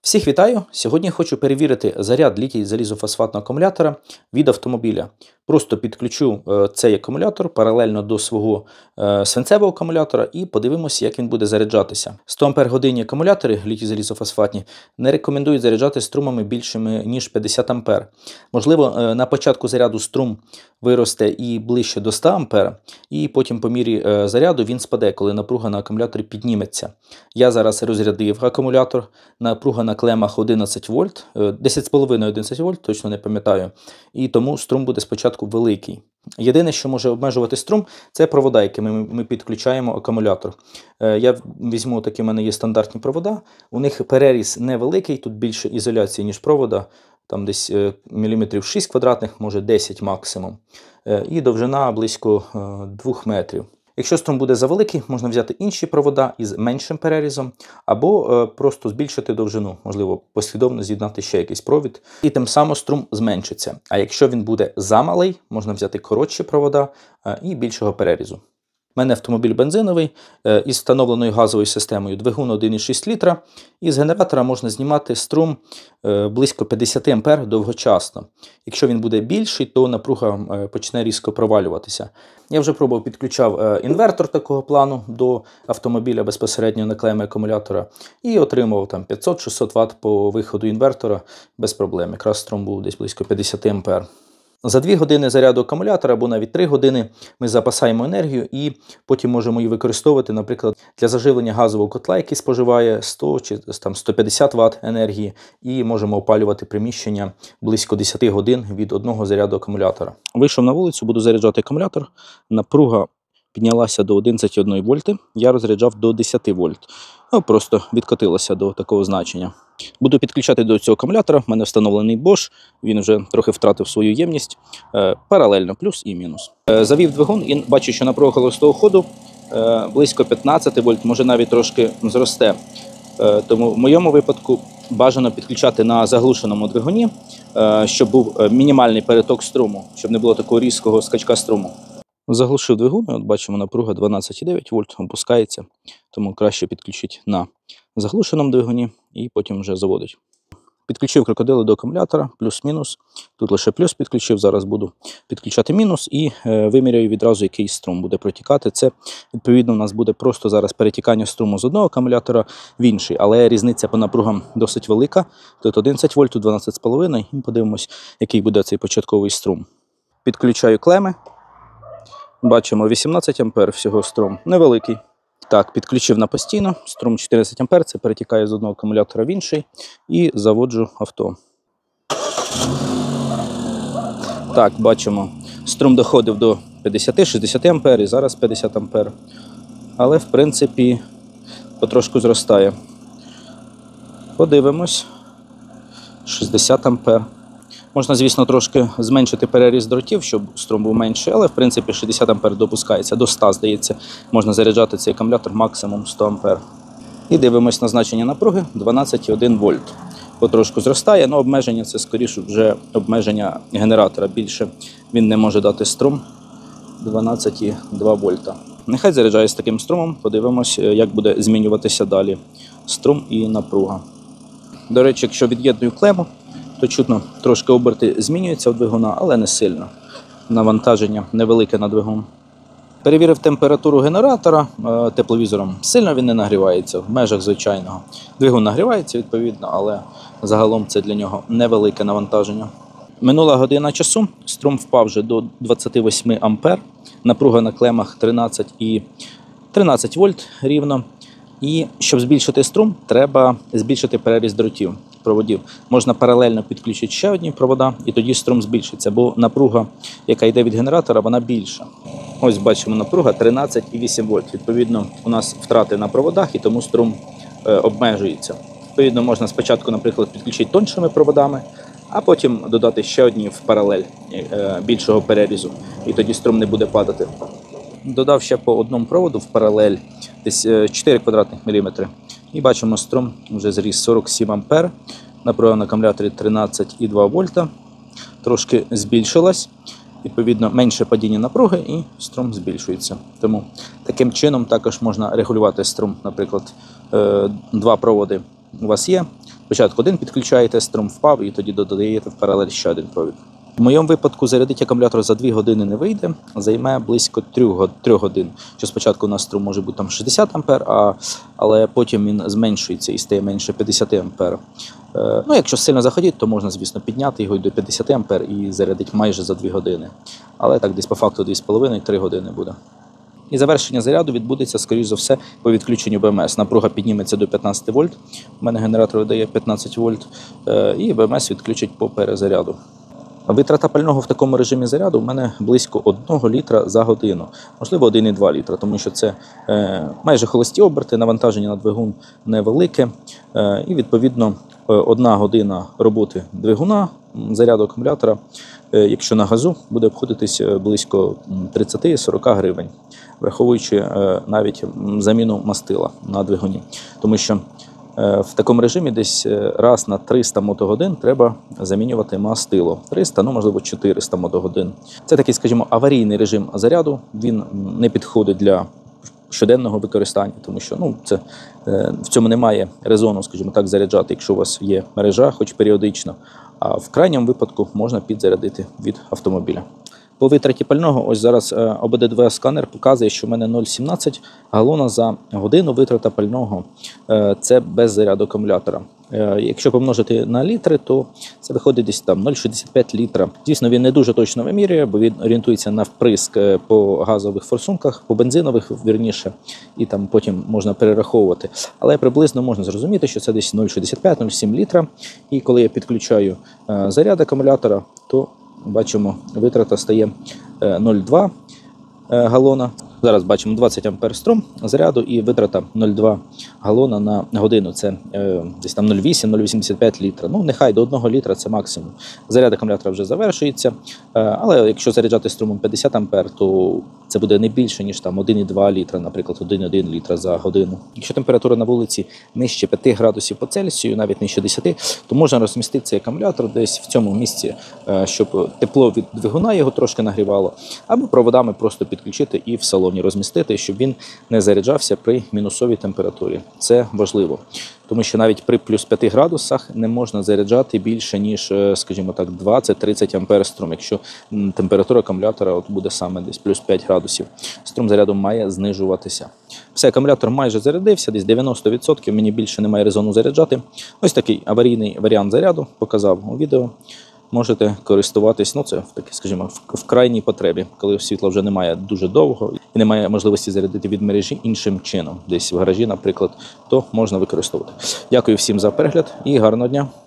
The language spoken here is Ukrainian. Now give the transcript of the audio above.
Всіх вітаю! Сьогодні хочу перевірити заряд літій-залізофосфатного акумулятора від автомобіля. Просто підключу цей акумулятор паралельно до свого свинцевого акумулятора і подивимося, як він буде заряджатися. 100 Ах акумулятори літій-залізофосфатні не рекомендують заряджати струмами більшими, ніж 50 А. Можливо, на початку заряду струм виросте і ближче до 100 А, і потім по мірі заряду він спаде, коли напруга на акумуляторі підніметься. Я зараз розрядив акумулятор, напруга на клемах 11 вольт, 10,5-11 вольт, точно не пам'ятаю, і тому струм буде спочатку великий. Єдине, що може обмежувати струм, це провода, якими ми підключаємо акумулятор. Я візьму, такі в мене є стандартні провода, у них переріз невеликий, тут більше ізоляції, ніж провода, там десь міліметрів 6 квадратних, може 10 максимум, і довжина близько 2 метрів. Якщо струм буде завеликий, можна взяти інші провода із меншим перерізом, або просто збільшити довжину, можливо, послідовно з'єднати ще якийсь провід, і тим самим струм зменшиться. А якщо він буде замалий, можна взяти коротші провода і більшого перерізу. У мене автомобіль бензиновий із встановленою газовою системою, двигун 1,6 літра. І з генератора можна знімати струм близько 50 А довгочасно. Якщо він буде більший, то напруга почне різко провалюватися. Я вже пробував, підключав інвертор такого плану до автомобіля безпосередньо на клеми акумулятора і отримував там 500-600 Вт по виходу інвертора без проблем. Якраз струм був десь близько 50 А. За 2 години заряду акумулятора або навіть 3 години ми запасаємо енергію і потім можемо її використовувати, наприклад, для заживлення газового котла, який споживає 100 чи там 150 Вт енергії, і можемо опалювати приміщення близько 10 годин від одного заряду акумулятора. Вийшов на вулицю, буду заряджати акумулятор. Напруга піднялася до 11,1 вольти, я розряджав до 10 вольт. Просто відкотилося до такого значення. Буду підключати до цього акумулятора, в мене встановлений Bosch, він вже трохи втратив свою ємність, паралельно плюс і мінус. Завів двигун і бачу, що напруга холостого ходу близько 15 вольт, може навіть трошки зросте. Тому в моєму випадку бажано підключати на заглушеному двигуні, щоб був мінімальний переток струму, щоб не було такого різкого скачка струму. Заглушив двигун, от бачимо, напруга 12,9 вольт опускається, тому краще підключити на заглушеному двигуні і потім вже заводить. Підключив крокодили до акумулятора, плюс-мінус. Тут лише плюс підключив, зараз буду підключати мінус і виміряю відразу, який струм буде протікати. Це, відповідно, у нас буде просто зараз перетікання струму з одного акумулятора в інший, але різниця по напругам досить велика. Тут 11 вольт, тут 12,5 і подивимось, який буде цей початковий струм. Підключаю клеми. Бачимо 18 А всього струм, невеликий. Так, підключив на постійно, струм 14 А, це перетікає з одного акумулятора в інший і заводжу авто. Так, бачимо, струм доходив до 50-60 А і зараз 50 А. Але, в принципі, потрошку зростає. Подивимось. 60 А. Можна, звісно, трошки зменшити переріз дротів, щоб струм був менший, але, в принципі, 60 А допускається. До 100, здається, можна заряджати цей акумулятор максимум 100 А. І дивимось на значення напруги 12,1 вольт. Потрошку зростає, але обмеження це, скоріше, вже обмеження генератора. Більше він не може дати струм 12,2 вольта. Нехай заряджає з таким струмом, подивимось, як буде змінюватися далі струм і напруга. До речі, якщо від'єдную клему, то чутно, трошки оберти змінюються у двигуна, але не сильно. Навантаження невелике на двигун. Перевірив температуру генератора тепловізором. Сильно він не нагрівається, в межах звичайного. Двигун нагрівається, відповідно, але загалом це для нього невелике навантаження. Минула година часу, струм впав вже до 28 А, напруга на клемах 13 вольт рівно. І щоб збільшити струм, треба збільшити переріз дротів, проводів. Можна паралельно підключити ще одні провода, і тоді струм збільшиться, бо напруга, яка йде від генератора, вона більша. Ось бачимо, напруга 13,8 вольт. Відповідно, у нас втрати на проводах, і тому струм обмежується. Відповідно, можна спочатку, наприклад, підключити тоншими проводами, а потім додати ще одні в паралель більшого перерізу, і тоді струм не буде падати. Додав ще по одному проводу в паралель, десь 4 квадратних міліметри. І бачимо, струм вже зріс 47 А, напруга на акумуляторі 13,2 вольта, трошки збільшилась, відповідно менше падіння напруги і струм збільшується. Тому таким чином також можна регулювати струм, наприклад, 2 проводи у вас є, Спочатку один підключаєте, струм впав і тоді додаєте в паралель ще один провід. В моєму випадку зарядити акумулятор за 2 години не вийде, займе близько 3 годин. Що спочатку у нас струм може бути там 60 А, але потім він зменшується і стає менше 50 А. Ну, якщо сильно захотіти, то можна, звісно, підняти його до 50 А і зарядити майже за 2 години. Але так десь по факту 2,5-3 години буде. І завершення заряду відбудеться, скоріш за все, по відключенню БМС. Напруга підніметься до 15 вольт, у мене генератор видає 15 вольт, і БМС відключить по перезаряду. Витрата пального в такому режимі заряду в мене близько 1 літра за годину, можливо 1,2 літра, тому що це майже холості оберти, навантаження на двигун невелике, і відповідно 1 година роботи двигуна, заряду акумулятора, якщо на газу, буде обходитись близько 30-40 гривень, враховуючи навіть заміну мастила на двигуні, тому що в такому режимі десь раз на 300 мотогодин треба замінювати мастило. 300, ну можливо 400 мотогодин. Це такий, скажімо, аварійний режим заряду. Він не підходить для щоденного використання, тому що в цьому немає резону, скажімо так, заряджати, якщо у вас є мережа, хоч періодично. А в крайньому випадку можна підзарядити від автомобіля. По витраті пального, ось зараз ОБД2-сканер показує, що в мене 0,17 галона за годину витрата пального. Це без заряду акумулятора. Якщо помножити на літри, то це виходить десь там 0,65 літра. Звісно, він не дуже точно вимірює, бо він орієнтується на вприск по газових форсунках, по бензинових, вірніше, і там потім можна перераховувати. Але приблизно можна зрозуміти, що це десь 0,65-0,7 літра. І коли я підключаю заряд акумулятора, то бачимо, витрата стає 0,2 галона. Зараз бачимо 20 ампер струм заряду і витрата 0,2 галона на годину. Це десь там 0,8-0,85 літра. Ну, нехай до 1 літра це максимум. Заряд акумулятора вже завершується, але якщо заряджати струмом 50 ампер, то це буде не більше, ніж там 1,2 літра, наприклад, 1,1 літра за годину. Якщо температура на вулиці нижче 5 градусів по Цельсію, навіть нижче 10, то можна розмістити цей акумулятор десь в цьому місці, щоб тепло від двигуна його трошки нагрівало, або проводами просто підключити і в салоні розмістити, щоб він не заряджався при мінусовій температурі. Це важливо, тому що навіть при плюс 5 градусах не можна заряджати більше, ніж, скажімо так, 20-30 ампер струм. Якщо температура акумулятора буде саме десь плюс 5 градусів, струм заряду має знижуватися. Все, акумулятор майже зарядився, десь 90%, мені більше немає резону заряджати. Ось такий аварійний варіант заряду показав у відео. Можете користуватись, це скажімо, в крайній потребі, коли світла вже немає дуже довго і немає можливості зарядити від мережі іншим чином, десь в гаражі, наприклад, то можна використовувати. Дякую всім за перегляд і гарного дня!